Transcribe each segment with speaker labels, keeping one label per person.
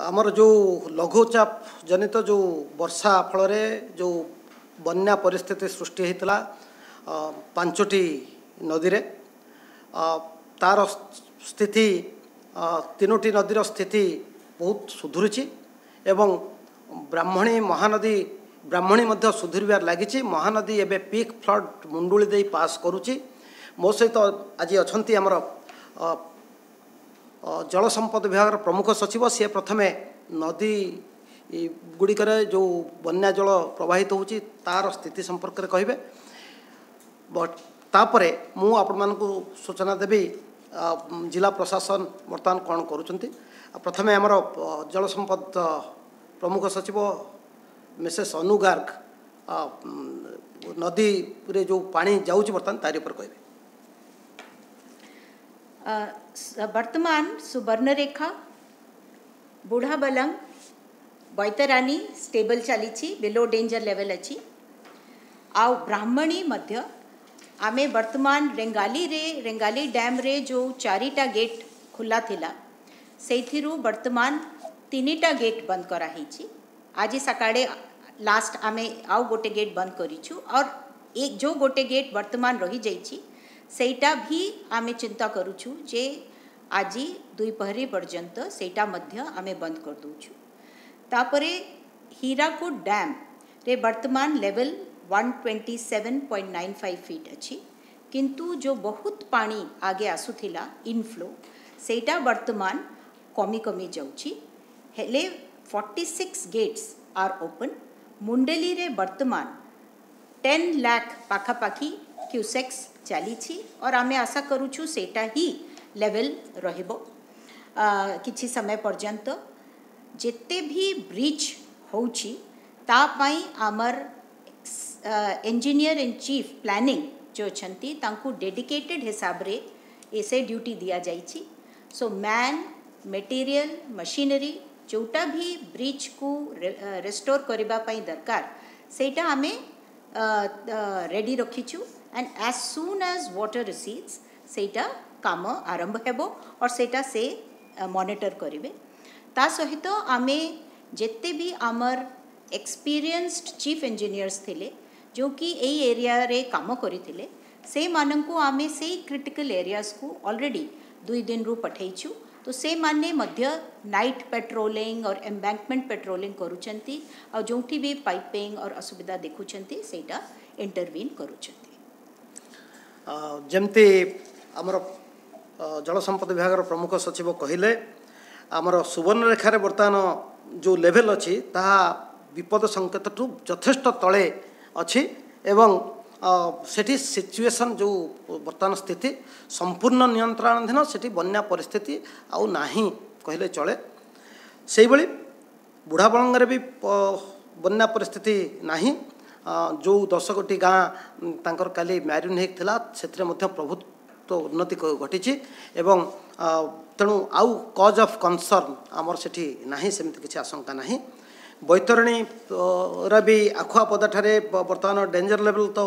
Speaker 1: आमर जो लघुचाप जनित जो वर्षा फल जो बन्या परिस्थिति सृष्टि होता पांचटी नदी रे तार स्थिति तीनोटी नदीर स्थिति बहुत सुधुरी एवं ब्राह्मणी महानदी ब्राह्मणी मध्य सुधुरबार लगी महानदी एवं पीक फ्लड मुंडुली दे पास करुच्ची मो सहित आज अच्छा आमर जल संपद विभाग प्रमुख सचिव सी प्रथमे नदी गुड़िकर जो बन्या जल प्रवाहित होची तार स्थिति संपर्क में कहे तापर मु आपण सूचना देवी जिला प्रशासन बर्तमान कौन करुँच प्रथमे आमर जल संपद प्रमुख सचिव मिसेस अनु गार्ग नदी रे जो पानी जाऊँच बर्तमान तारी पर कहे
Speaker 2: वर्तमान सुवर्णरेखा बुढ़ाबलंग बैतरानी स्टेबल चली बिलो डेंजर लेवल अच्छी आउ ब्राह्मणी मध्य आमे वर्तमान रेंगाली डैम रे जो चारिटा गेट खुला थिला सेथिरु वर्तमान तीनिटा गेट बंद कराही आज सकाळे लास्ट आमे आउ गोटे गेट बंद करिछु और एक जो गोटे गेट वर्तमान रही जाइछि सेटा भी आमे चिंता करुछु जे आज दुईपहरी पर्यंत सेटा मध्य आमे बंद कर दूछु तापरे हीराकुद डैम रे वर्तमान लेवल 127.95 फीट अच्छी किंतु जो बहुत पानी आगे आसुथिला इनफ्लो सेटा वर्तमान कमी कमी जाउची हेले 46 गेट्स आर ओपन मुंडेली रे वर्तमान 10 लाख पाखापाखी क्यूसेक्स चली और आमे आशा करूछु सेटा ही लेवल रहिबो किछि समय पर्यंत जेते भी ब्रिज होउची ता पई आमर इंजीनियर इन चीफ प्लानिंग जो छंती तांकु डेडिकेटेड हिसाब रे ऐसे ड्यूटी दिया जाइछि सो मैन मटेरियल मशीनरी जोटा भी ब्रिज को रेस्टोर करबा पई दरकार सेटा आमे रेडी रखिछु and as soon as water recedes सेटा काम आरंभ हेबो और सेटा से मॉनिटर करिवे ता सहित आमे जेते भी आमर एक्सपीरियंस्ड चीफ इंजीनियर्स थिले जो कि एई एरिया रे काम करिथिले से मानंकु आमे से क्रिटिकल एरियाज को ऑलरेडी 2 दिन रु पठैछु तो से माने मध्य नाइट पेट्रोलिंग और एम्बैंकमेंट पेट्रोलिंग करूचंती और जोठी भी पाइपिंग और असुविधा देखुचंती सेटा इंटरवीन करूचंती
Speaker 1: जमती आमर जल संपद विभाग प्रमुख सचिव कहले आमर सुवर्णरेखार बर्तमान जो लेवल अच्छी ताहा विपद संकेत ठू यथेष्ट तले अच्छी एवं सेठी सिचुएशन जो बर्तमान स्थिति संपूर्ण नियंत्रणाधीन सेठी बन्या परिस्थिति आउ नाही कहले चले से भली बुढ़ाबलंगे भी बन्या परिस्थिति नाही जो 10 गोटी गाँ तांकर काली मैरिन होता से प्रभुत्व उन्नति घटी एवं तेणु आउ कज ऑफ कंसर्न आमर सेठी नाही सेमती किसी आशंका नाही बैतरणी भी आखुआ पदाठारे बर्तमान डेंजर लेवल तो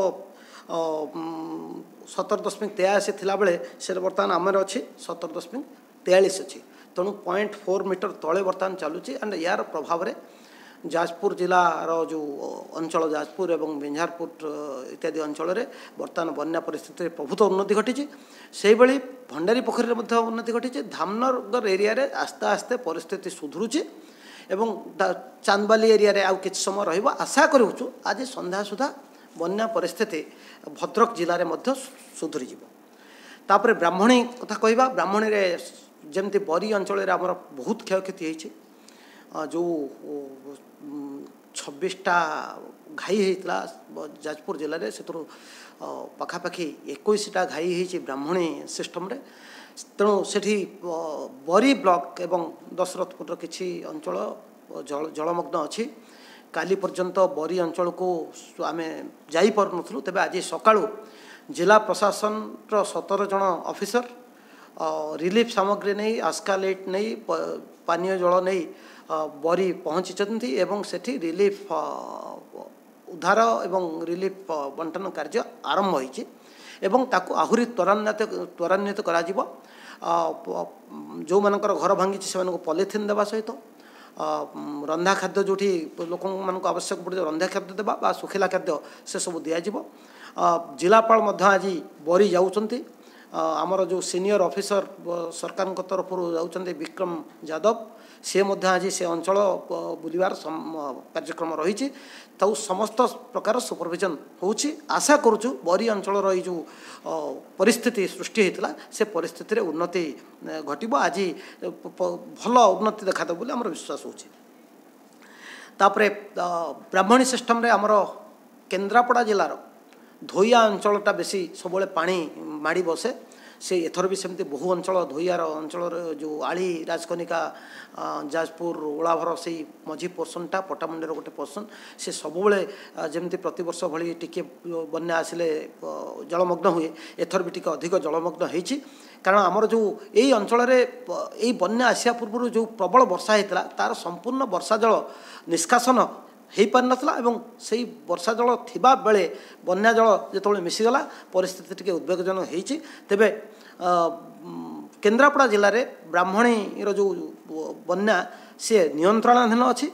Speaker 1: 17.83 थिला बेले से बर्तमान आमर अच्छी 17.43 अच्छी तेणु 0.4 मीटर तले बर्तमान चलुची एंड यार प्रभाव में जाजपुर जिलार जो अंचल जाजपुर एवं बिंझारपुर इत्यादि अंचल में बर्तमान बन्या परिस्थिति प्रभुत उन्नति घटी से भली भंडारी पोखरी उन्नति घटी धामनगर एरिया रे आस्ते आस्ते परिस्थिति सुधुरुची एवं चांदबाली एरिया रे आउ किछ समय रहिबो आशा करूछु आज संध्या सुधा बन्या परिस्थिति भद्रक जिले में मध्य सुधुरी जीवो तापर ब्राह्मणी कथा कहबा ब्राह्मणी रे जेमती बरी अंचल रे हमर बहुत क्षयक्षति होईछि जो 26टा घाई होता जाजपुर जिले में से पखापाखि 21टा घाई होती ब्राह्मणी सिस्टम रे तेणु सेठी बरी ब्लॉक एवं दशरथपुर किसी अंचल जलमग्न अच्छी काली पर्यंत बरी अंचल को आम जापर नु तेज आज सकाळु जिला प्रशासन 17 जन ऑफिसर रिलीफ सामग्री नहीं आस्कालेट नहीं पानीय जल नहीं बरी पहुँची एवं सेठी रिलीफ उद्धार एवं रिलीफ बंटन कार्य आरंभ होईछि एवं ताकू आहुरी त्वरान्वित करा जिवो जो मानकर घर भांगी से पॉलिथिन देवा सहित रंधा खाद्य जो लोक मान आवश्यक पड़े रंधा खाद्य देवा बा सुखिला खाद्य से सब दिज्व जिलापाल आज बरी जाऊँच आमर जो सीनियर ऑफिसर सरकार तरफ जाऊँच विक्रम यादव सी आज से अंचल बुलवार कार्यक्रम रही समस्त प्रकार सुपरविजन होची आशा करुचु बरी अंचल जो परिस्थिति सृष्टि होता से परिस्थिति उन्नति घटब आज भल उन्नति देखा बोली आमर विश्वास होची तापरे ब्राह्मणी सिस्टम रे आमर केन्द्रापड़ा जिलार धोइया अंचलटा बेसी सब पानी माड़ी बसे से एथर भी सेमती बहु अंचल धोइयार अंचल जो आली राजकनिका जाजपुर ओलाभर से मझी पोर्सनटा पटामुंडे गोटे पोर्सन से सब जमी प्रतिवर्ष भली टिके बन्या आसिले जलमग्न हुए एथर भी टिके अधिक जलमग्न होती कारण आमर जो यही अंचल यही बन्या आसिया पूर्व जो प्रबल वर्षा होता तार संपूर्ण वर्षा जल निष्कासन हो पार नाला एवं से वर्षा जल थिबा बेले बन्या जल जो मिसीगला परिस्थिति टिके उद्वेगजनक होती तेबे केन्द्रापड़ा जिले में ब्राह्मणी जो बन्या सी नियंत्रणाधीन अच्छी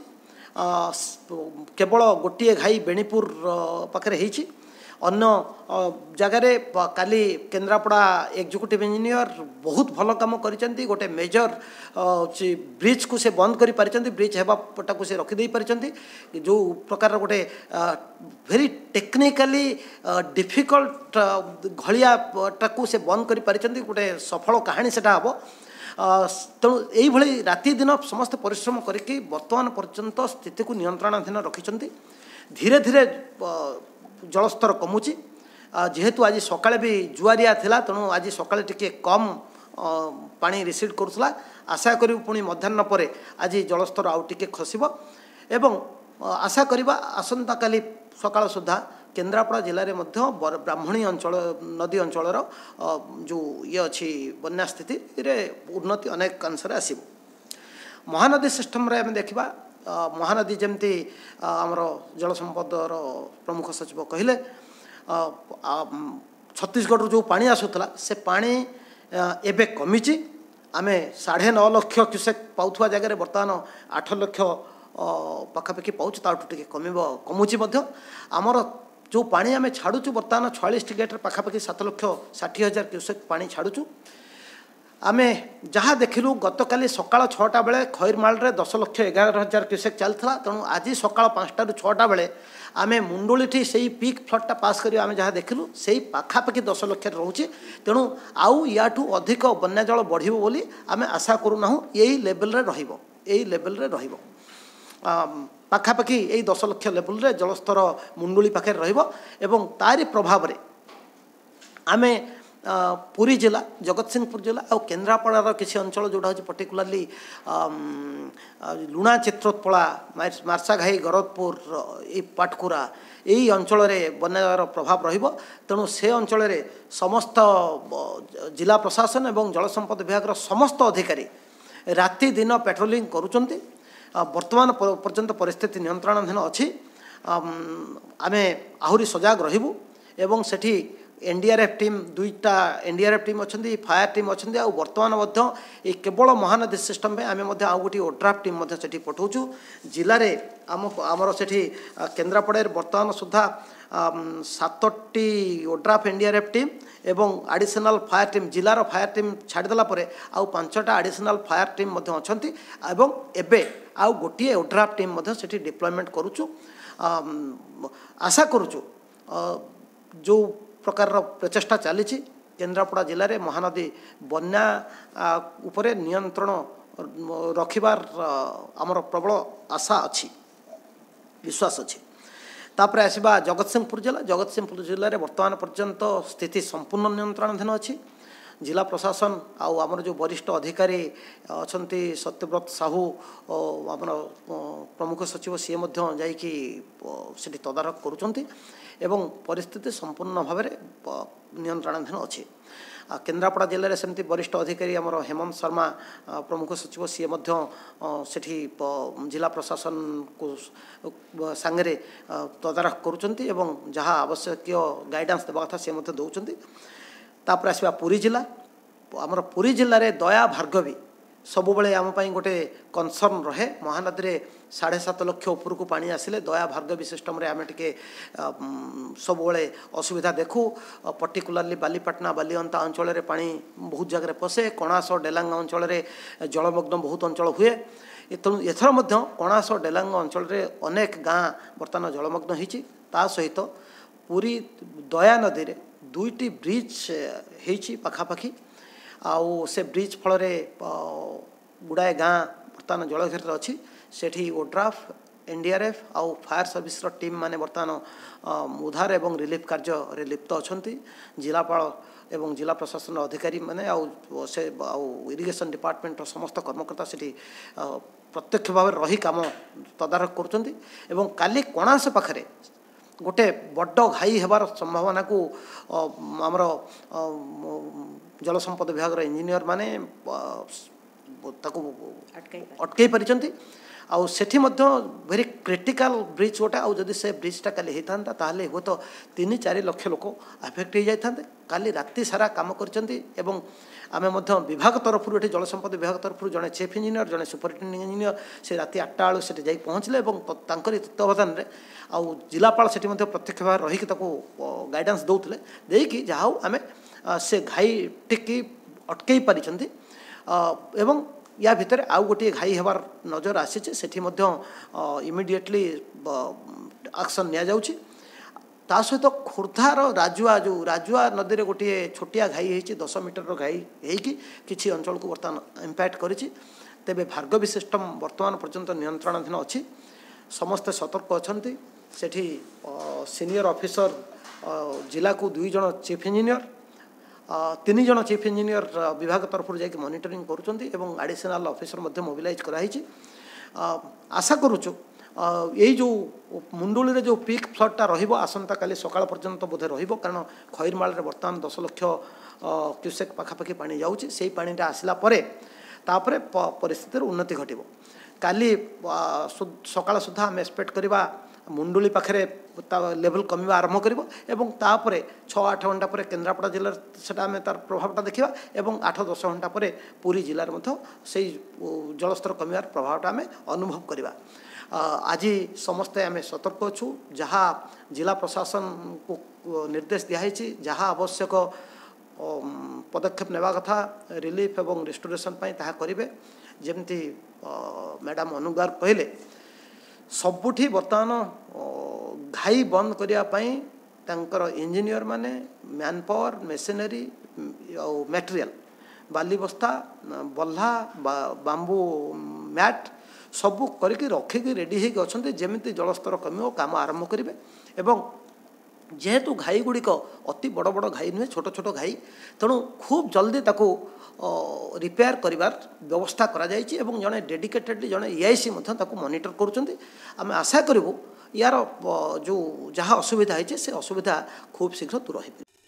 Speaker 1: केवल गोटे घाई बेणीपुर पाखे होती अन्य जगार काली केन्द्रापड़ा एग्जीक्यूटिव इंजीनियर बहुत भल काम करिसेंती गोटे मेजर ब्रिज को से बंद करि पारिसेंती ब्रिज हेबाटा को से रखिदे पारिसेंती जो प्रकार गोटे वेरी टेक्निकली डिफिकल्ट घलियाटा को से बंद करि पारिसेंती गोटे सफल कहानी सेटा हबो तेणु यही राति दिन समस्त परिश्रम करके वर्तमान पर्यंत स्थिति को नियंत्रणाधीन रखिंट धीरे धीरे जलस्तर कमुची जेहेतु आज सकाळे भी जुआरिया थिला तेणु आज सकाळे टिके कम पानी रिसीड करुला आशा करू पुणी मध्याह्न पर आज जलस्तर आउ टिके खसिबो एवं आशा करिबा आसंता काली सकाळ सुधा केन्द्रापड़ा जिले में ब्राह्मणी अंचल नदी अंचल जो ये अच्छी बन्या स्थिति रे उन्नति अनेक अंशरे आसीबो महानदी सिस्टम रे आम देखा महानदी जमती आमर जल संपदर प्रमुख सचिव कहले छत्तीसगढ़ जो पानी आसूला से पानी एबे कमिची आमे 9.5 लाख क्यूसेक पाउथुआ जगह बर्तमान 8 लाख पाखापाखि पाउछ ताठू टिके कमुची आमर जो पानी आमे छाड़ुचु बर्तमान 46 गेट्रे पाखापाखि 7,60,000 क्यूसेक पानी छाड़ुचु आमे जहाँ देखिलु गतकाली सकाळ 6टा बेले खैरमाल रे 10,11,000 क्यूसेक चलता तेणु आज सकाळ 5टा ରୁ 6टा बेले आमे मुंडोलीठी से पीक फ्लडटा पास करी आमे जहाँ देखिलु से पाखापाखि 10 लाख रोचे तेणु आउ याठू अधिक बन्या जल बढ़िबो बोली आमे आशा करूना यही लेवल रे रहिबो यही लेवल रे रहिबो पाखापाखि यही 10 लाख लेवल रे जलस्तर मुंडोली पाखे रहिबो एवं तारी प्रभाव रे आमे पुरी जिला जगतसिंहपुर जिला और केन्द्रापड़ार किसी अंचल जोटा हूँ पर्टिकुलाली लुणा चित्रोत्पला मार्साघाई गरदपुर ये पाटकुरा यही अंचल बन्यार प्रभाव रहिबो तेणु से अंचल समस्त जिला प्रशासन एवं जल संपद विभाग समस्त अधिकारी राति दिन पेट्रोलिंग करुचंती वर्तमान पर्यंत परिस्थिति नियंत्रणाधीन अच्छी आमे आहुरी सजग रहिबु एवं सेठी एनडीआरएफ टीम 2टा एनडीआरएफ टीम अच्छा फायर टीम अच्छा और बर्तमान ये केवल महानदी सिस्टम में आम आउ गोटे ओड्राफ टीम से पठाऊँ जिले में आमर से केन्द्रापड़े बर्तमान सुधा 7टी ओड्राफ एनडीआरएफ टीम एवं एडिशनल फायर टीम जिलार फायर टीम छाड़देला आउ 5टा एडिशनल फायर टीम अच्छा एवं एबे आउ गोटे ओड्राफ टीम से डिप्लॉयमेंट करुचु आशा करुचु जो प्रकार प्रचेषा चली केन्द्रापड़ा जिले में महानदी बन्या उपरे नियंत्रण रखिबार आमर प्रबल आशा अच्छी विश्वास अच्छी तापर आसवा जगतसिंहपुर जिले में वर्तमान पर्यंत स्थिति संपूर्ण नियंत्रणाधीन अच्छी जिला प्रशासन आउ आमर जो वरिष्ठ अधिकारी अच्छा सत्यव्रत साहू आमर प्रमुख सचिव सी जाकि तदारख करुँच एवं परिस्थिति संपूर्ण भाव नियंत्रणाधीन अच्छी केन्द्रापड़ा जिले में सेमती वरिष्ठ अधिकारी आमर हेमंत शर्मा प्रमुख सचिव सी सेठी जिला प्रशासन को सांगे तदारख करुँच एवं जहाँ आवश्यक गाइडेंस देवा कथा सी दौरान तापर आसवा पुरी जिला आमर पुरी जिले में दया भार्गवी ସବୁବେଳେ ଆମ ପାଇଁ ଗୋଟେ କନସର୍ନ ରहे। महानदी रे 7.5 लाख उपरको पानी आसिले दया भार्गवी सिस्टम रे आमे टिके सबुबले असुविधा देखू। पर्टिकुलरली बालीपाटना बालीअंता अंचल रे पानी बहुत जगह पसे। कणास डेलांग अंचल रे जलमग्न बहुत अंचल हुए। एथर मध्य कणास डेलांग अंचल रे अनेक गाँ बर्तमान जलमग्न होइछि। ता सहित पूरी दया नदी रे 2टी ब्रिज होइछि पाखापाखि। आउ से ब्रिज फल गुड़ाए गाँ बर्तमान जलघेर अच्छी। सेठी ओड्राफ एनडीआरएफ आउ फायर सर्विस टीम माने बर्तमान उद्धार एवं रिलीफ कार्य रे लिप्त अछंती। जिलापाल एवं जिला प्रशासन अधिकारी माने आउ से आउ इरिगेशन डिपार्टमेंट समस्त कर्मकर्ता सेठी प्रत्यक्ष भाव रही काम तदारख करुछंती। एवं काली कणास पाखरे गोटे बड़ घाई हेबार संभावना को आमर जल संपद विभाग इंजीनियर माने अटकई पारिछंती। आउ सेठी मध्य वेरी क्रिटिकल ब्रिज गोटे। आउ जदि से ब्रिजटा काली होता ताहले हुए तो 3-4 लाख लोक अफेक्ट हो जाते। काली राति सारा काम करछंती। एवं आमे मध्य विभाग तरफ ये जल संपद विभाग तरफ जड़े चीफ इंजीनियर जड़े सुपरिटेडेंट इंजीनियर से राति 8टा बेलू से जाई पहुँचले। एवं तत्वावधान रे आउ जिलापाल सेठी मध्य प्रत्यक्ष भाव रही गाइडेंस दौले देकी जहाँ आमे से घाई टिकी अटकई पारिछंती। एवं या भितर आउ गोटे घाई हेबार नजर आसी। सेठी मध्य इमिडिएटली एक्शन निया जाउछि। ता सहित खोर्धार राजुआ जो राजुआ नदी रे गोटे छोटिया घाई होइछि 10 मीटर घाई होइकि किछि अंचल को बर्तमान इंपैक्ट करिछि। तेबे भार्गवी सिस्टम वर्तमान पर्यंत नियंत्रणाधीन अछि। समस्त सतर्क अछंती। सेठी सीनियर ऑफिसर जिला को 2 जन चीफ इंजीनियर 3 जन चीफ इंजीनियर विभाग तरफ जाकि मॉनिटरिंग करुछंती। एवं एडिशनल ऑफिसर मध्य मोबिलाइज कराइछि। आशा करूछु यही जो मुंडुली रे जो पीक फ्लडटा रहिबो आसंता काली सकाळ पर्यंत बोधे रहिबो। कारण खैरमाल रे वर्तमान 10 लाख क्यूसेक पाखापाखि पानी जाउछि। सेही पानीटा आसिला परे तापरे परिस्थिति उन्नति घटिबो। काली सकाळ सुधा हम एक्सपेक्ट करिबा मुंडुली पाखरे लेवल कमिबा आरंभ करिबो। एवं तापरे 6-8 घंटा पर केन्द्रापड़ा जिले सेटा आमे तार प्रभावटा देखिबा। एवं 8-10 घंटा पर पूरी जिले में से जलस्तर कमिबार प्रभावटा आमे अनुभव करिबा। आज समस्ते आमे सतर्क अछु। जहाँ जिला प्रशासन को निर्देश दिखाई जहाँ आवश्यक पदक्षेप नेबा कथा रिलीफ एवं रिस्टोरेशन पाई ताहा करिवे। जेमती मैडम अनुगार कहले सबुठी बर्तमान घाई बंद करने तांकर इंजीनियर माने मैन पावर मेसिनरी और मटेरियल बाली बस्ता बल्हा बांबू मैट सबू करके रखिकी रेडी होगी अच्छा। जमी जलस्तर कम काम आरंभ करेंगे। एवं जेहेतु घाई गुड़िक अति बड़ बड़ घाई नुहे छोट छोट घाई तेणु खूब जल्दी ताको रिपेयर करिवार व्यवस्था करा जायछि। एवं जड़े डेडिकेटेडली जड़े एआईसी मॉनिटर करुँच। आम आशा करूँ यार जो जहाँ असुविधा है से असुविधा खूब शीघ्र दूर हो।